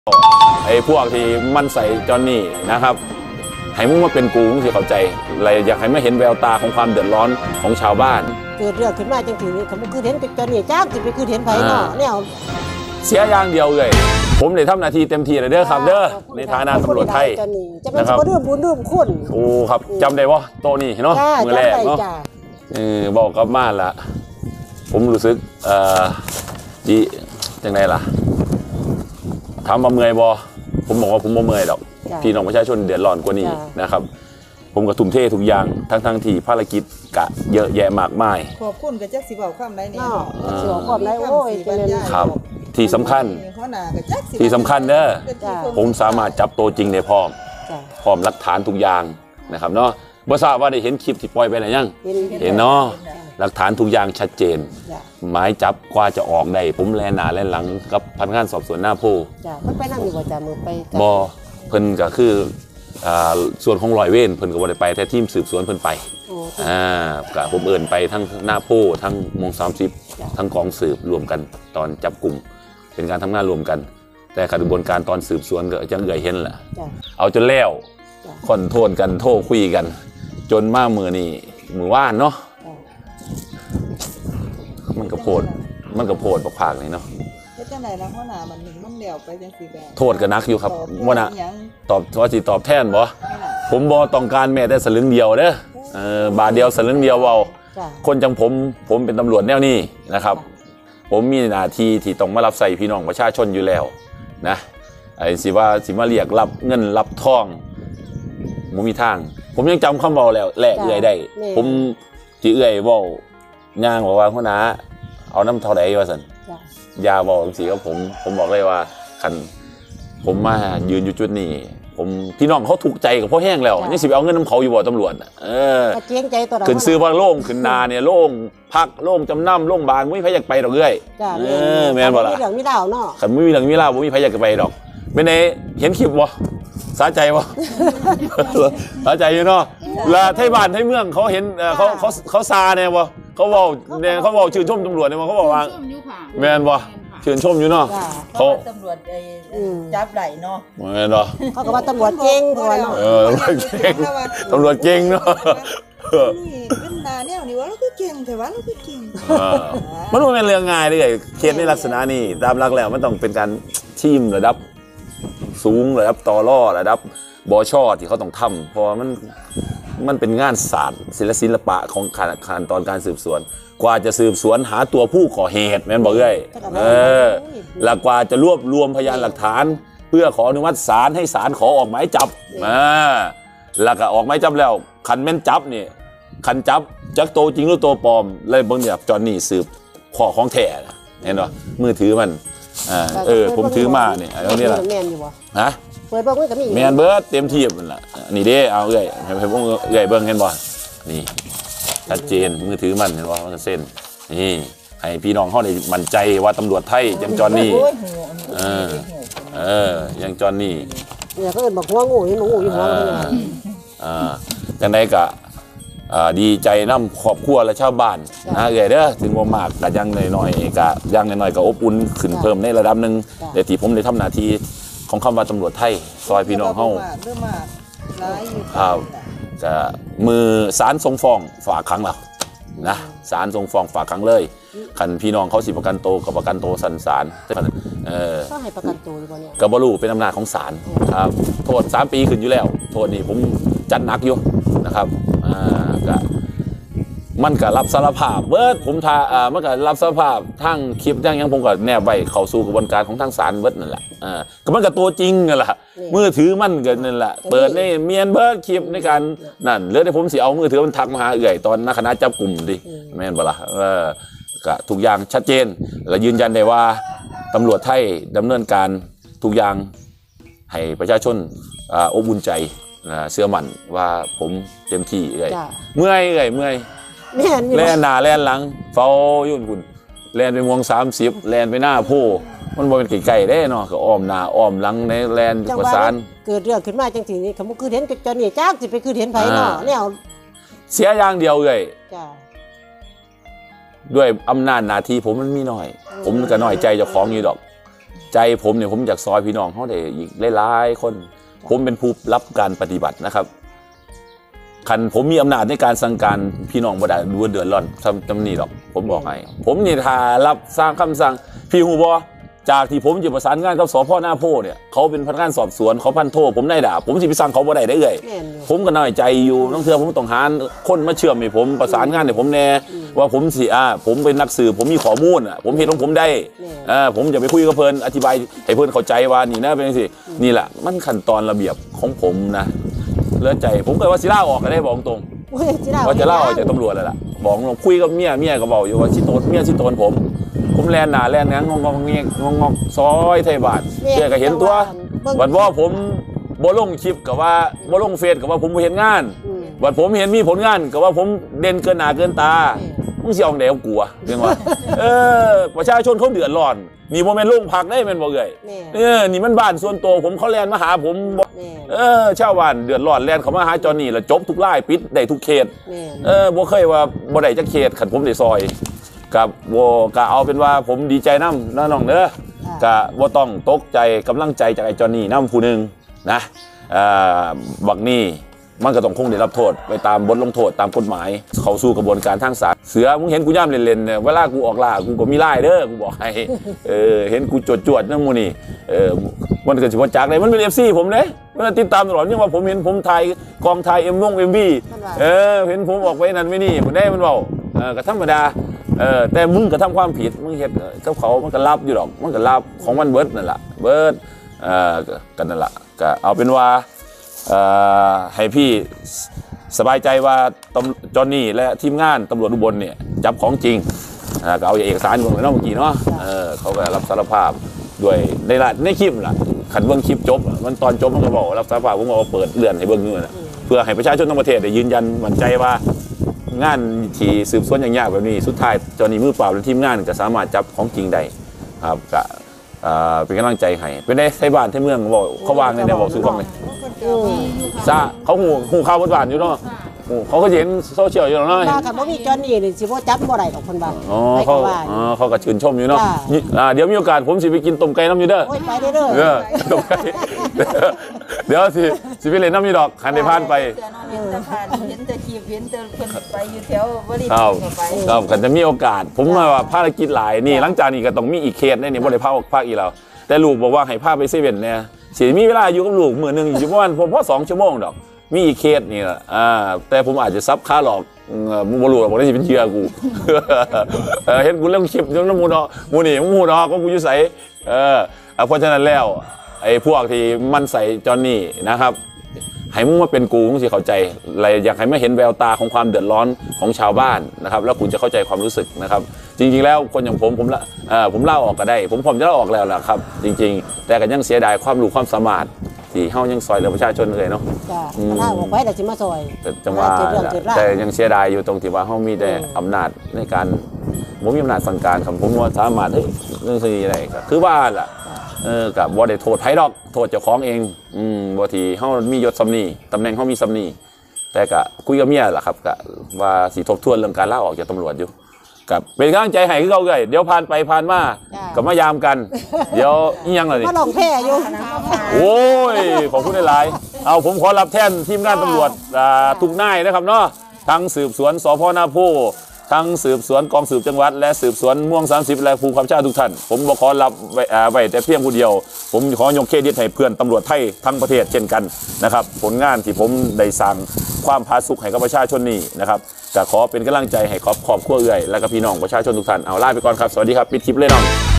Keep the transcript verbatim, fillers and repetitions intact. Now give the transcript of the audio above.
ไอ้พวกที่มันใส่จอนนี่นะครับให้มึงมาเป็นกูมึงสิเข้าใจอะไรอยากให้มาเห็นแววตาของความเดือดร้อนของชาวบ้านเกิดเรื่องขึ้นมาจังถือเขาคือเห็นจอนนี่จ้าจะไปคือเห็นไผเนาะเนี่ยเสียอย่างเดียวเลยผมได้ทำหน้าที่เต็มที่เลยเด้อครับเด้อในฐานะตำรวจไทยนะครับจะเป็นบุญบุญร่วมคุณโอ้ครับจำได้ว่าโตนี่เนาะมือแรกเนาะเออบอกกับมาละผมรู้สึกเอ่อจีจังไงล่ะถามมาเมื่อยบอผมบอกว่าผมบ่เมื่อยดอกพี่น้องประชาชนเดือดร้อนกว่านี้นะครับผมก็ทุ่มเททุกอย่างทั้งทั้งที่ภารกิจกะเยอะแยะมากมายขอบคุณกับแจ็คสีบอกความไรเนี่ยสีบอกความไรโอ้ยครับที่สำคัญที่สำคัญเด้อผมสามารถจับตัวจริงได้พร้อมพร้อมหลักฐานทุกอย่างนะครับเนาะบ่ทราบว่าได้เห็นคลิปที่ปล่อยไปหรือยังเห็นเนาะหลักฐานทุกอย่างชัดเจนหมายจับกว่าจะออกได้ผมแลหน้าแลหลังกับพนักงานสอบสวนหน้าผู้จ้ะมันไปนั่งอยู่บ่จ้ะมือไปบ่เพิ่นก็คือส่วนของร้อยเวรเพิ่นก็บ่ได้ไปแต่ทีมสืบสวนเพิ่นไปอ่าก็ผมเอิ้นไปทั้งหน้าผู้ทั้งมงสามสิบทั้งกองสืบรวมกันตอนจับกลุ่มเป็นการทำงานรวมกันแต่กระบวนการตอนสืบสวนก็จังเอื่อยเห็นแหละเอาจนแล้วคอนโทษกันโทษคุยกันจนมามือนี่มือว่านเนาะมันกระโพดมันกระโพดปากๆเลยเนาะจังไหนแล้วข้อหน้ามันหนึ่งมันเดี่ยวไปจังสีแบบโทษกันนักอยู่ครับว่านะตอบว่าจีตอบแทนบ่ผมบ่ต้องการแม้แต่สลึงเดียวเด้อบาทเดียวสลึงเดียวเบาคนจังผมผมเป็นตำรวจแนวนี้นะครับผมมีหน้าที่ที่ต้องมารับใส่พี่น้องประชาชนอยู่แล้วนะไอ้สิว่าสิมาเรียกรับเงินรับทองผมมีทางผมยังจำคำเบาแล้วแหละเอื่อยได้ผมจีเอื่อยเบาย่างบอกว่าพ่อน้าเอาน้ำเท่าไหร่วะสันยาบอกสีกับผมผมบอกเลยว่าคันผมมายืนอยู่จุดนี้ผมพี่น้องเขาถูกใจกับพ่อแห้งแล้วนี่สิไปเอาเงินน้ำเขาอยู่บ่ตำรวจเออขึ้นซื้อว่าโล่งขึ้นนาเนี่ยโล่งพักโล่งจำนำโล่งบางไม่มีใครอยากไปดอกเอ้ยเออแม่นบ่ล่ะมีเหลืองมีดาวเนาะขันไม่มีเหลืองมีดาวผมมีใครอยากไปดอกเป็นไงเห็นคลิปบ่สาใจบ่สาใจอยู่เนาะแล้วไทยบ้านไทยเมืองเขาเห็นเขาเขาเขาซาเนี่ยบ่เขาบอกเนี่ยเขาบอกชื่นชมตำรวจเนี่ยเขาบอกว่าแมนบ่ชื่นชมอยู่เนาะเขาตำรวจจับไหลเนาะแมนบ่เขาก็ว่าตำรวจเก่งเพราะว่าเนาะเออตำรวจเก่งเนาะนี่เป็นนาแนวนี่ว่าเราก็เก่งแต่ว่าเราก็เก่งมันไม่เป็นเรื่องง่ายเลยเคสในลักษณะนี้ตามหลักแล้วมันต้องเป็นการทีมระดับสูงระดับต่อล่อระดับบชที่เขาต้องทำเพราะมันมันเป็นงานศาสตร์ศิลปศิลปะของขั้นตอนการสืบสวนกว่าจะสืบสวนหาตัวผู้ก่อเหตุแม่นบอกเลยเออหลักกว่าจะรวบรวมพยานหลักฐานเพื่อขออนุมัติศาลให้ศาลขอออกหมายจับอ่าหลักออกหมายจับแล้วคันแม่นจับนี่คันจับจักโตจริงหรือโตปลอมเลยบางอย่างจอนนี่สืบข้อของแท้เห็นป่ะมือถือมันอ่าเออผมถือมาเนี่ยเอาเนี่ยแหละฮะเปิดเบิ้งมันก็มีแมนเบิร์ดเต็มที่มันละนี่เด้เอาเอื่อยให้ให้พวกเอื่อยเบิ้งเห็นบ่นี่ชัดเจนมือถือมันเห็นบ่มันเส้นนี่ให้พี่น้องเขาได้มั่นใจว่าตำรวจไทยยังจอนนี่เออเออยังจอนนี่เนี่ยก็เอิ้นบอกหัวงูนี่งูอยู่หัวมันอ่าจังไดก็ดีใจน้ำครอบครัวและชาวบ้านนะเอื่อยเด้อถึงว่ามากก็ยังหน่อยๆก็ยังหน่อยๆก็อบอุ่นขึ้นเพิ่มในระดับหนึ่งเดี๋ยวที่ผมได้ทำหน้าที่ของคำว่าตำรวจไทยซอยพี่น้องเฮาครับจะมือศาลทรงฟ้องฝากขังแล้วนะศาลทรงฟ้องฝากขังเลยคันพี่น้องเขาสิประกันโตกับประกันโตสันศาลเออก็ให้ประกันโตหรือเปล่าเนี่ยกับบรูเป็นอำนาจของศาลครับโทษสามปีขึ้นอยู่แล้วโทษนี่ผมจัดหนักอยู่นะครับอ่าก็มันก็รับสารภาพเบิร์ดผมทาอ่ามันก็รับสารภาพทั้งคลิปทั้งยังผมก็แนบไว้เข้าสู่กระบวนการของทางศาลเบิร์ดนั่นแหละอ่าก็มันก็ตัวจริงนั่นแหละมือถือมันก็นั่นแหละเปิดในเมียนเบิร์ดคลิปในการนั่นเรื่องที่ผมสิเอามือถือมันทักมาหาเอื่อยตอนนักคณะจับกลุ่มดิแม่นบ่ล่ะเออก็ทุกอย่างชัดเจนและยืนยันได้ว่าตำรวจไทยดำเนินการทุกอย่างให้ประชาชนอ่าอบอุ่นใจเชื่อมั่นว่าผมเต็มที่เอื่อยเมื่อยเอื่อยเมื่อยแล่นหน้าแล่นหลังเฝ้ายุ่นคุณแล่นไปมวงสามสิบแล่นไปหน้าโพมันบ่เป็นไก่ๆได้เนาะก็อ้อมหน้าอ้อมหลังในแล่นประสานเกิดเรื่องขึ้นมาจังสีนี่เขาคือเห็นจอนนี่จ้าจะไปคือเห็นไผเนาะเนี่ยเสียอย่างเดียวเลยด้วยอำนาจหน้าที่ผมมันมีน้อยผมก็น้อยใจเจ้าของอยู่ดอกใจผมเนี่ยผมอยากซอยพี่น้องเขาได้อีกหลายๆคนผมเป็นผู้รับการปฏิบัตินะครับคันผมมีอำนาจในการสั่งการพี่น้องบ่ได้ดูเดือดร้อนทำจำนี่หรอกผมบอกให้ผมนี่ถ้ารับสร้างคำสั่งพี่ฮู้บ่จากที่ผมจะประสานงานกับสพหน้าโพเนี่ยเขาเป็นพนักงานสอบสวนเขาพันโทผมได้ด่าผมสิไปสั่งเขาบ่ได้ได้เลยผมก็น้อยใจอยู่น้องเทือผมต้องหาคนมาเชื่อมให้ผมประสานงานให้ผมแน่ว่าผมสิอ่าผมเป็นนักสืบผมมีข้อมูลอ่ะผมเห็นของผมได้อ่าผมจะไปคุยกับเพิ่นอธิบายให้เพิ่นเข้าใจว่านี่นะเป็นสินี่แหละมันขั้นตอนระเบียบของผมนะเลือใจผมเคยว่าสิล่าออกก็ได้บอกตรงว่าจะล่าออกจากตำรวจแล้วล่ะบอกลงคุยกับเมียเมียก็บอกอยู่ว่าชิโตนเมียชิโตนผมผมแลนหนาแลนงงงงเงี้ยงงงซอยไทยบาทเมียก็เห็นตัววันว่าผมบ่ลงคลิปกับว่าบ่ลงเฟซกับว่าผมเห็นงานวันผมเห็นมีผลงานกับว่าผมเด่นเกินหน้าเกินตามึงสิเอาไหนเอากลัวเรื่องว่าเออประชาชนเขาเดือดร้อนนี่โมเมนต์ลงพักได้เป็นบ่เอ่ยเออนี่มันบ้านส่วนตัวผมเขาแลนมาหาผมเออชาวบ้านเดือดร้อนแลนเขามาหาจอนี่แล้วจบทุกไล่ปิดได้ทุกเขตเออบ่เคยว่าบ่ได้จักเขตขันผมได้ซอยกับโวกะเอาเป็นว่าผมดีใจน้ำน้องเด้อกะว่าต้องตกใจกำลังใจจากไอ้จอนี่น้ำผู้หนึ่งนะบักนี่มันก็ต้องคงได้รับโทษไปตามบทลงโทษตามกฎหมายเข้าสู่กระบวนการทางศาลเสือมึงเห็นกูย่ำเล่นๆเนี่ยเวลากูออกล่ากูก็มีไล่เด้อกูบอกให้เออเห็นกูจวดๆนั่นมูนี่เออมันเกิดสิบจากเลยมันเป็นเอฟซีผมเลยมันติดตามตลอดยังว่าผมเห็นผมถ่ายกองถ่ายเอ็มวงเอ็มบีเออเห็นผมออกไปนั่นไม่นี่ผมได้มันเบาเออก็ธรรมดาเออแต่มึงก็ทำความผิดมึงเห็นเจ้าเขามันก็รับอยู่หรอกมันก็รับของมันเบิร์ดนั่นแหละเบิร์ดเออกันนั่นแหละก็เอาเป็นว่าให้พี่สบายใจว่าจอห์นนี่และทีมงานตำรวจอุบลเนี่ยจับของจริงก็เอาเอกสารเบื้องหลังเมื่อกี้เนาะเขาก็รับสารภาพด้วยในในคลิปล่ะขันเบื้องคลิปจบมันตอนจบมันก็บอกรับสารภาพผมบอกเปิดเลื่อนให้เบื้องนู้นเพื่อให้ประชาชนทั้งประเทศได้ยืนยันมั่นใจว่างานที่สืบสวนอย่างยากแบบนี้สุดท้ายจอห์นนี่มือเปล่าและทีมงานก็สามารถจับของจริงได้ครับก็เป็นกำลังใจให้เป็นในไทยบ้านไทยเมืองบอกเขาวางในแนวบอกสู้ฟังเลยซาเขาหูหูข้าวบนบ้านอยู่เนาะเขาก็เห็นโซเชียลอยู่เนาะถ้าบ่มีจอห์นนี่นี่สิบ่จับบ่ได้ดอกคนบ้านอ๋อเขาอ๋อเขาก็ชื่นชมอยู่เนาะเดี๋ยวมีโอกาสผมสิไปกินต้มไก่น้ำอยู่เด้อไปเด้อเออต้มไก่เดี๋ยวสิสิไปเล่นน้ำมีดอกคันได้ผ่านไปเห็นแต่ผ่านเห็นแต่จีบเห็นแต่คนไปอยู่แถวบริษัทไปครับกันจะมีโอกาสผมว่าภารกิจหลายนี่หลังจากนี้ก็ต้องมีอีกเคสเนี่ยบ่ได้พาภาคอีกแล้วแต่ลูกบอกว่าให้พาไปเซเว่นเนี่ยสิมีเวลาอยู่กับลูกมื้อนึงอยู่ประมาณผมพอสองชั่วโมงดอกมีอีกเคสนี่แหละอ่าแต่ผมอาจจะซับค่าหลอกมึงบ่รู้หรอกว่าได้สิเป็นเชื่อกูเห็นกูเรื่องคลิปเรื่องน้ำมูเนาะมูนี่มึงมูเนาะก็กูอยู่ใส่เออเพราะฉะนั้นแล้วไอ้พวกที่มันใส่จอห์นนี่นะครับให้มึงมาเป็นกูมึงสิเข้าใจอะไรอยากให้มาเห็นแววตาของความเดือดร้อนของชาวบ้านนะครับแล้วคุณจะเข้าใจความรู้สึกนะครับจริงๆแล้วคนอย่างผมผมละเออผมเล่าออกก็ได้ผมผมจะเล่าออกแล้วแหละครับจริงๆแต่ก็ยังเสียดายความรู้ความสามารถที่เฮายังซอยเหลือประชาชนเลยเนาะจ้ะถ้าออกไปแต่สิมาซอยจังว่าแต่ยังเสียดายอยู่ตรงที่ว่าเฮามีแต่อำนาจในการผมมีอำนาจสั่งการครับผมว่าสามารถเฮ้ยเรื่องสิ่งอะไรก็คือว่าล่ะเออกับบ่ได้โทษไผดอกโทษเจ้าของเองอืมบ่ที่เฮามียศสำนีตำแหน่งเฮามีสำนีแต่ก็คุยกับเมียล่ะครับก็ว่าสิทบทวนเรื่องการลาออกจากตำรวจอยู่กับเป็นกำลังใจให้คือเก่าเลยเดี๋ยวผ่านไปผ่านมาก็มายามกันเดี๋ยวอีหยังล่ะนี่มาลองแพ้อยู่โอ้ยขอบคุณหลายๆเอาผมขอรับแทนทีมงานตำรวจทุกนายนะครับเนาะทั้งสืบสวนสพนาโพทั้งสืบสวนกองสืบจังหวัดและสืบสวนม่วงสามสิบและภูความชาติทุกท่านผมบอกขอรับไว้แต่เพียงผู้เดียวผมขอยกเครดิตให้เพื่อนตำรวจไทยทั้งประเทศเช่นกันนะครับผลงานที่ผมได้สั่งความผาสุกให้กับประชาชนนี่นะครับจะขอเป็นกำลังใจให้ครอบครัวเอื่อยและกับพี่น้องประชาชนทุกท่านเอาลาไปก่อนครับสวัสดีครับปิดคลิปเลยน้อง